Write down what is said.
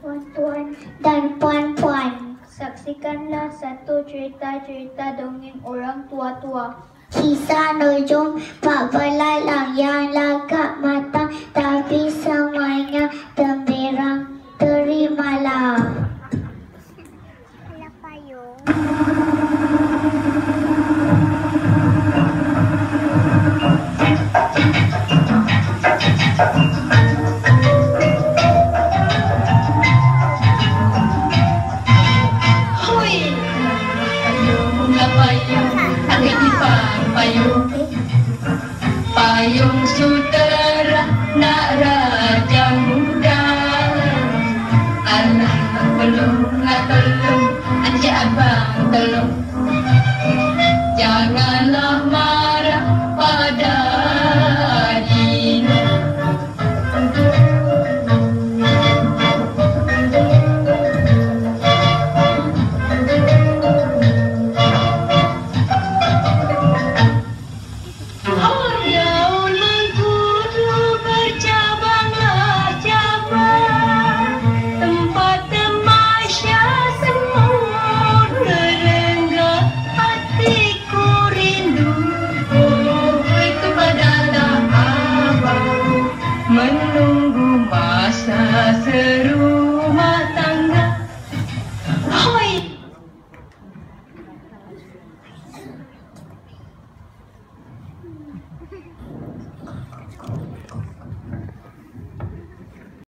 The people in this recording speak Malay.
tuan-tuan dan puan-puan, saksikanlah satu cerita-cerita dongeng orang tua-tua. Kisah Nujum Pak Belalang yang lagak matang, tapi semuanya temberang. Terimalah. Payung sutera nak raja muda, anak belum nak